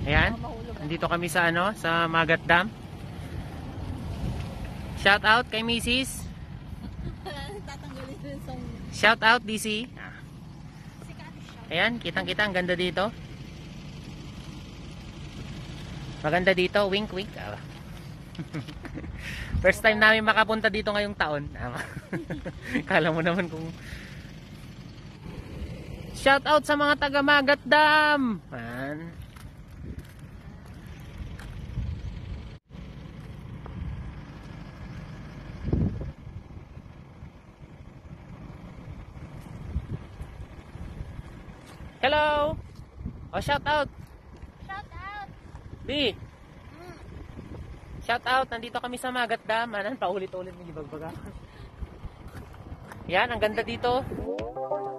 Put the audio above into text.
Ayan, nandito kami sa ano, sa Magat Dam. Shout out kay Mrs. Shout out DC. Ayan, kitang-kita ang ganda dito. Maganda dito, wink wink. First time namin makapunta dito ngayong taon. Kala mo naman kung shout out sa mga taga Magat Dam. Man. Hello. Oh, shout out. Shout out. B. Shout out, nandito kami sa Magat Dam. Paulit-ulit ng ibagbaga. Yan, ang ganda dito.